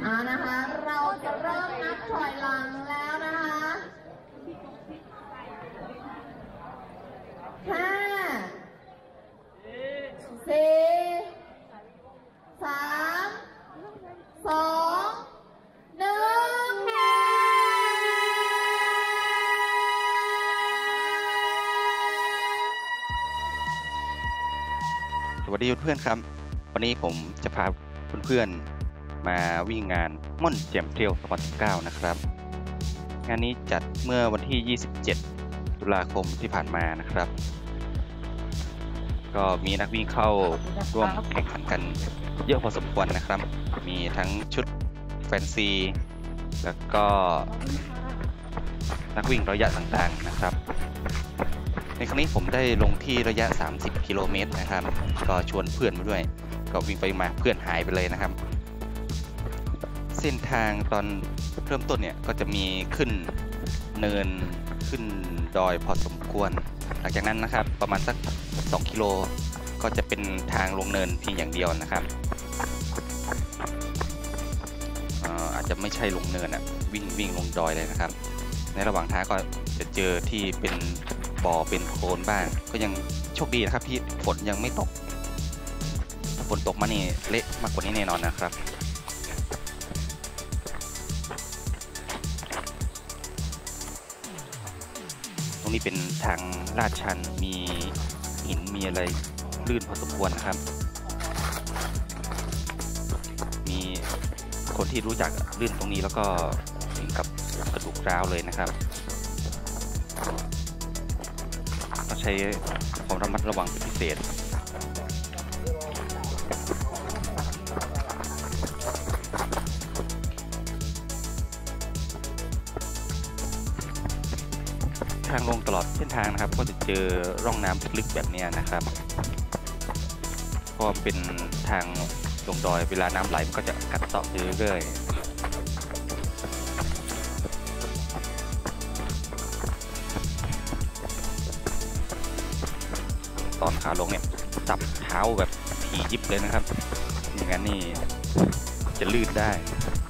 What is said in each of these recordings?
นะคะเราจะเริ่มนับถอยหลังแล้วนะคะ5 4 3 2 1 สวัสดีเพื่อนครับวันนี้ผมจะพาเพื่อนๆมาวิ่งงานม่อนแจ่มเทรล2019นะครับงานนี้จัดเมื่อวันที่27ตุลาคมที่ผ่านมานะครับก็มีนักวิ่งเข้าร่วมแข่งขันกันเยอะพอสมควรนะครับมีทั้งชุดแฟนซีแล้วก็นักวิ่งระยะต่างๆนะครับในครั้งนี้ผมได้ลงที่ระยะ30กิโลเมตรนะครับก็ชวนเพื่อนมาด้วยก็วิ่งไปมาเพื่อนหายไปเลยนะครับเส้นทางตอนเริ่มต้นเนี่ยก็จะมีขึ้นเนินขึ้นดอยพอสมควรหลังจากนั้นนะครับประมาณสัก2กิโลก็จะเป็นทางลงเนินเพียงอย่างเดียวนะครับอาจจะไม่ใช่ลงเนินวิ่งลงดอยเลยนะครับในระหว่างทางก็จะเจอที่เป็นบ่อเป็นโคลนบ้างก็ยังโชคดีนะครับที่ฝนยังไม่ตกถ้าฝนตกมานี่เละมากกว่านี้แน่นอนนะครับตรงนี้เป็นทางลาดชันมีหินมีอะไรลื่นพอสมควรนะครับมีคนที่รู้จักลื่นตรงนี้แล้วก็ถึงกับกระดูกร้าวเลยนะครับต้องใช้ความระมัดระวังเป็นพิเศษทางลงตลอดเส้นทางนะครับก็จะเจอร่องน้ำลึกๆแบบนี้นะครับเพราะเป็นทางลงดอยเวลาน้ำไหลมันก็จะกัดเซาะเรื่อยๆตอนขาลงเนี่ยจับเท้าแบบถี่ยิบเลยนะครับอย่างนั้นนี่จะลื่นได้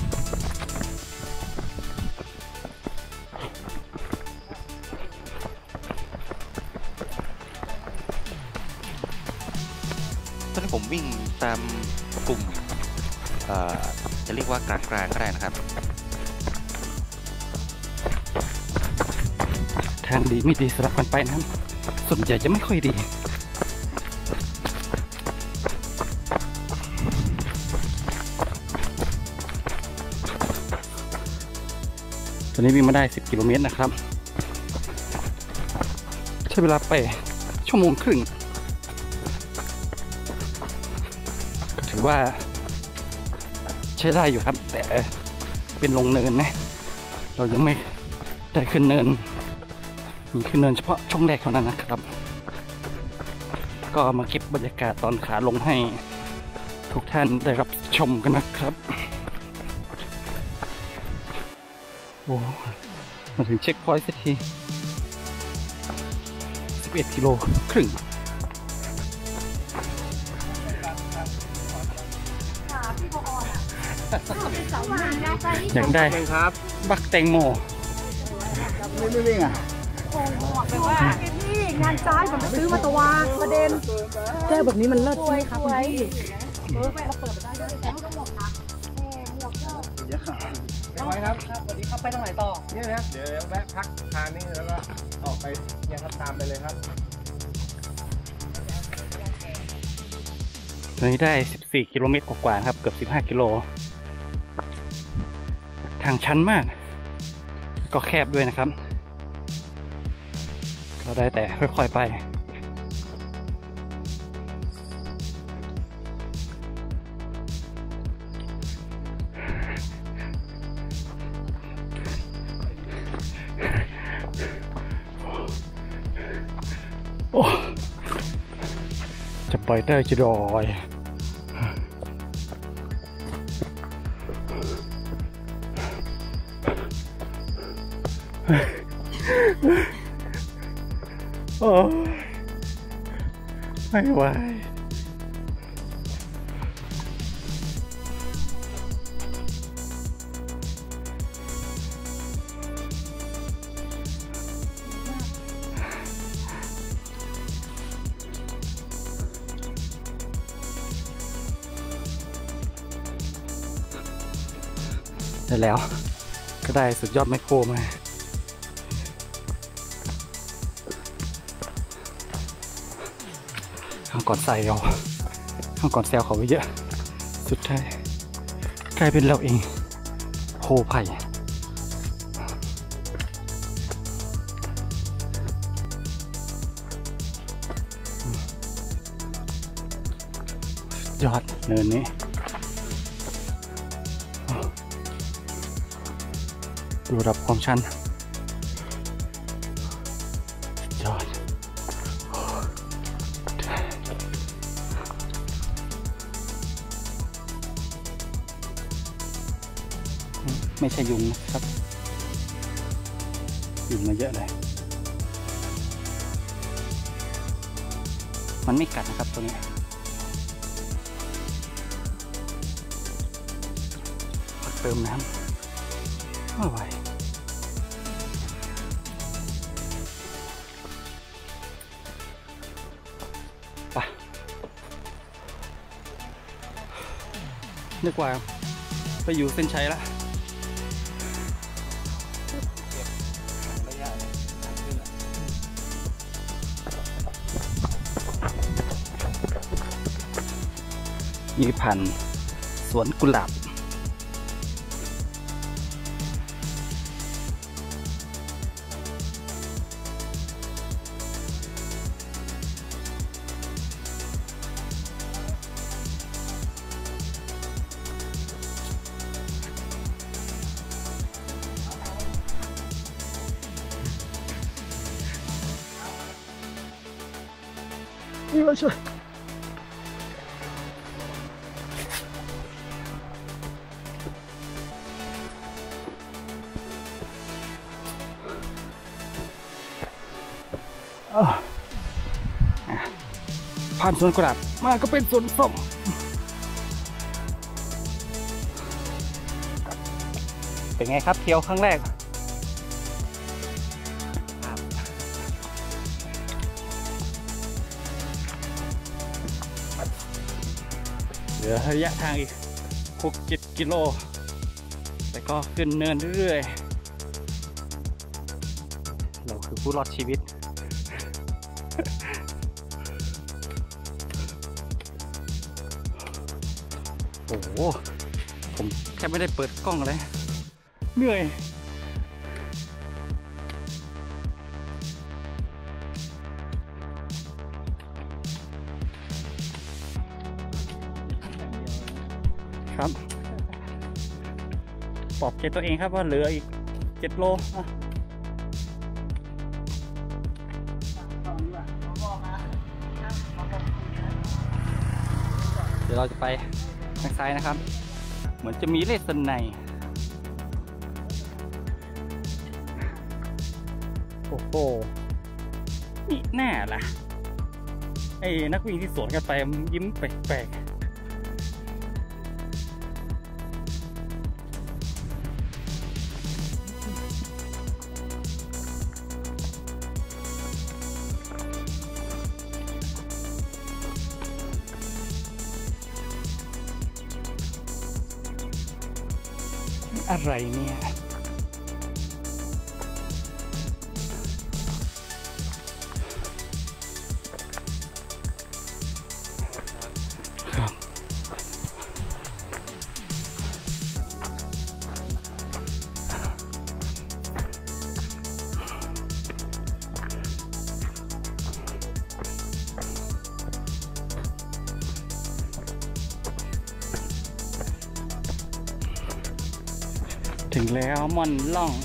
ตอนนี้ผมวิ่งตามกลุ่มจะเรียกว่ากลางๆก็ได้นะครับทางดีไม่ดีสลับกันไปนะครับส่วนใหญ่จะไม่ค่อยดีตอนนี้วิ่งมาได้10กิโลเมตรนะครับใช้เวลาไป1 ชั่วโมงครึ่งก็ถือว่าใช้ได้อยู่ครับแต่เป็นลงเนินนะเรายังไม่ได้ขึ้นเนินมีขึ้นเนินเฉพาะช่วงแรกเท่านั้นนะครับก็มาเก็บบรรยากาศตอนขาลงให้ทุกท่านได้รับชมกันนะครับโอ้มาถึงเช็คพอยต์สักที11กิโลครึ่งอยากได้ครับบักแตงโมไม่วิ่งอ่ะแบบว่าพี่งานซ้ายผมซื้อมาตัวประเด็นแก้วแบบนี้มันเลิศใช่ไหมครับพี่เราเปิดได้ด้วยแต่ก็หมดนะเยอะครับไปครับวันนี้เขาไปตรงไหนต่อนี่นะเดี๋ยวแวะพักทานนี่แล้วก็ออกไปยังครับตามไปเลยครับตอนนี้ได้14กิโลเมตรกว่าๆครับเกือบ15กิโลทางชันมากก็แคบด้วยนะครับก็ได้แต่ค่อยๆไปโอ้จะไปได้จะดอยโอ้ไม่ไหวได้แล้วก็ได้สุดยอดไมโครมาข้างก่อนใส่เราข้างก่อนแซวเขาไว้เยอะสุดท้ายกลายเป็นเราเองโพไผ่ยอดเนินนี้ดูระดับความชันยอดไม่ใช่ยุงนะครับยุงมาเยอะเลยมันไม่กัดนะครับตัวนี้พักเติมน้ำไม่ไหวไปนึกว่าไปอยู่เส้นชัยแล้วนี่ผ่านสวนกุหลาบนี่มาช่วยผ่านสวนกุหลาบมาก็เป็นสวนส้มเป็นไงครับเที่ยวครั้งแรกเหลือระยะทางอีก 6-7 กิโลแต่ก็ขึ้นเนินเรื่อยๆเราคือผู้รอดชีวิตโอ้โหผมแค่ไม่ได้เปิดกล้องเลยเหนื่อยครับปลอบใจตัวเองครับว่าเหลืออีก 7 โลเดี๋ยวเราจะไปทางซ้ายนะครับเหมือนจะมีเลสไนโอ้โหนี่แน่ล่ะไอ้นักวิ่งที่สวนกันไปยิ้มแปลกๆอะไรเนี่ยถึงแล้วม่อนล่อง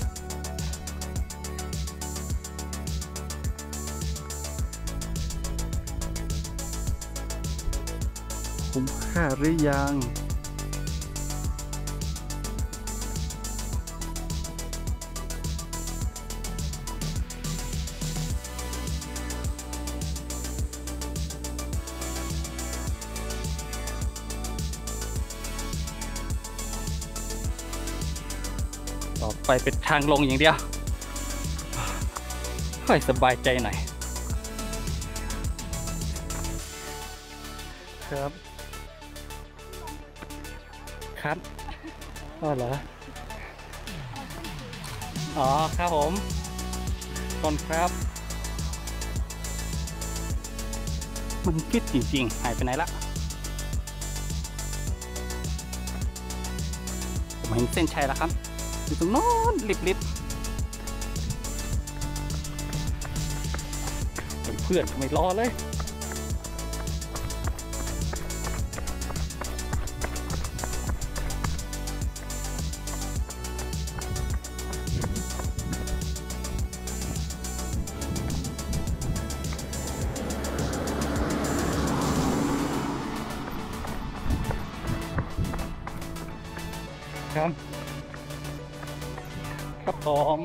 คุ้มค่าหรือยัง ต่อไปเป็นทางลงอย่างเดียวค่อยสบายใจหน่อยครับครับอ๋อเหรออ๋อครับผมต้นครับมันฟิตจริงๆหายไปไหนละผมเห็นเส้นชัยแล้วครับอยู่ตรงโน้นลิบๆเพื่อนไม่รอเลยครับครับผม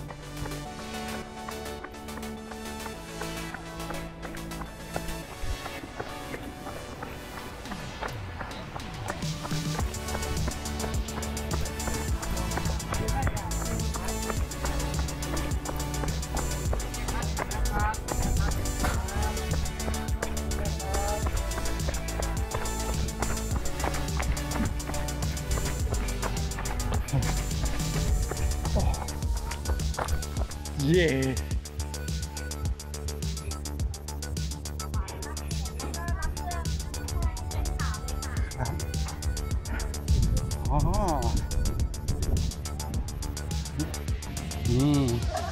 เย่อ๋อนี่